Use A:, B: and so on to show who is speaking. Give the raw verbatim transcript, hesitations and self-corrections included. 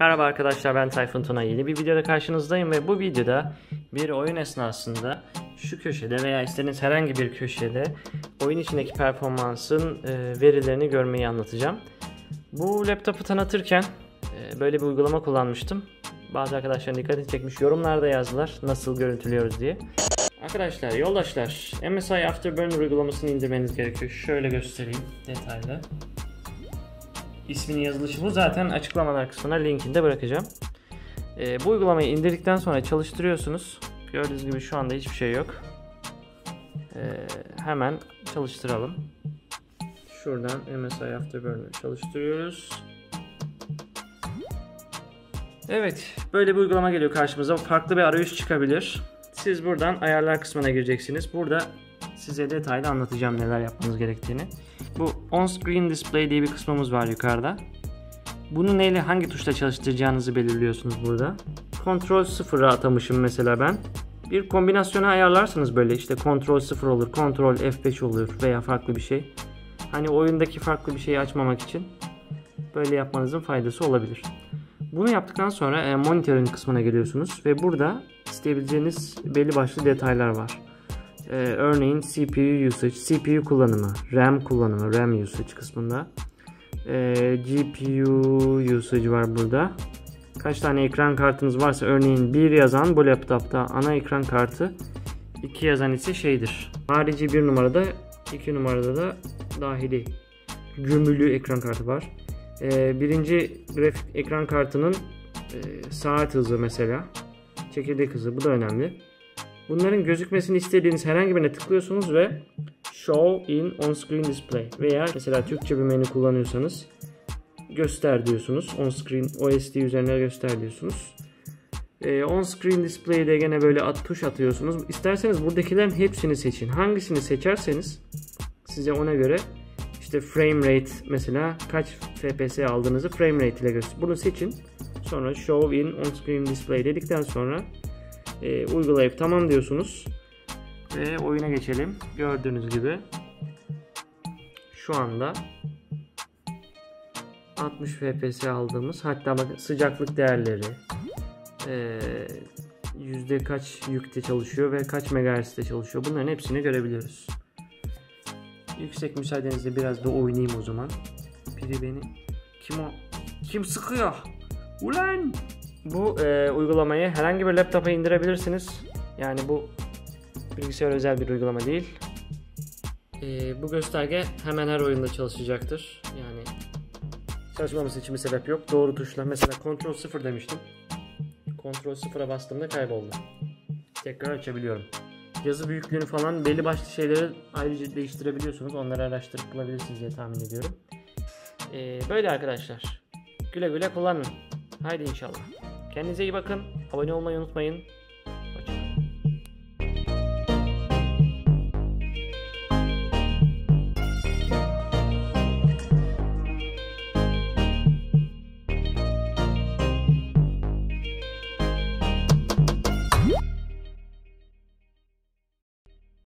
A: Merhaba arkadaşlar, ben Tayfun Tuna. Yeni bir videoda karşınızdayım ve bu videoda bir oyun esnasında şu köşede veya istediğiniz herhangi bir köşede oyun içindeki performansın e, verilerini görmeyi anlatacağım. Bu laptopu tanıtırken e, böyle bir uygulama kullanmıştım. Bazı arkadaşların dikkatini çekmiş, yorumlarda yazdılar nasıl görüntülüyoruz diye. Arkadaşlar, yoldaşlar, M S I Afterburner uygulamasını indirmeniz gerekiyor. Şöyle göstereyim detaylı. İsminin yazılışı bu. Zaten açıklamalar kısmına linkini de bırakacağım. Ee, bu uygulamayı indirdikten sonra çalıştırıyorsunuz. Gördüğünüz gibi şu anda hiçbir şey yok. Ee, hemen çalıştıralım. Şuradan M S I Afterburner çalıştırıyoruz. Evet, böyle bir uygulama geliyor karşımıza. Farklı bir arayüz çıkabilir. Siz buradan ayarlar kısmına gireceksiniz. Burada size detaylı anlatacağım neler yapmanız gerektiğini. Bu On Screen Display diye bir kısmımız var yukarıda. Bunu neyle, hangi tuşla çalıştıracağınızı belirliyorsunuz burada. Kontrol sıfıra atamışım mesela ben. Bir kombinasyonu ayarlarsınız böyle, işte kontrol sıfır olur, kontrol F beş olur veya farklı bir şey. Hani oyundaki farklı bir şeyi açmamak için böyle yapmanızın faydası olabilir. Bunu yaptıktan sonra e, monitörün kısmına geliyorsunuz ve burada isteyebileceğiniz belli başlı detaylar var. Ee, örneğin C P U usage, C P U kullanımı, RAM kullanımı, RAM usage kısmında. Ee, G P U usage var burada. Kaç tane ekran kartınız varsa, örneğin bir yazan bu laptopta ana ekran kartı, iki yazan ise şeydir. Harici bir numarada, iki numarada da dahili gömülü ekran kartı var. Ee, birinci grafik ekran kartının e, saat hızı mesela, çekirdek hızı, bu da önemli. Bunların gözükmesini istediğiniz herhangi birine tıklıyorsunuz ve Show in On Screen Display veya mesela Türkçe bir menü kullanıyorsanız göster diyorsunuz. On Screen O S D üzerine göster diyorsunuz. Ee, On Screen Display'de gene böyle at, tuş atıyorsunuz. İsterseniz buradakilerin hepsini seçin. Hangisini seçerseniz size ona göre işte frame rate, mesela kaç F P S aldığınızı frame rate ile göster. Bunu seçin. Sonra Show in On Screen Display dedikten sonra E, uygulayıp tamam diyorsunuz ve oyuna geçelim. Gördüğünüz gibi şu anda altmış F P S aldığımız, hatta bakın sıcaklık değerleri, e, yüzde kaç yükte çalışıyor ve kaç megahertz'te çalışıyor, bunların hepsini görebiliyoruz. Yüksek müsaadenizle biraz da oynayayım o zaman. Biri beni, kim o? Kim sıkıyor? Ulan! Bu e, uygulamayı herhangi bir laptopa indirebilirsiniz. Yani bu bilgisayar özel bir uygulama değil. E, bu gösterge hemen her oyunda çalışacaktır. Yani çalışmaması için bir sebep yok. Doğru tuşla, mesela kontrol sıfır demiştim. kontrol sıfıra bastığımda kayboldu. Tekrar açabiliyorum. Yazı büyüklüğünü falan, belli başlı şeyleri ayrıca değiştirebiliyorsunuz. Onları araştırıp bulabilirsiniz diye tahmin ediyorum. E, böyle arkadaşlar. Güle güle kullanın. Haydi inşallah. Kendinize iyi bakın. Abone olmayı unutmayın.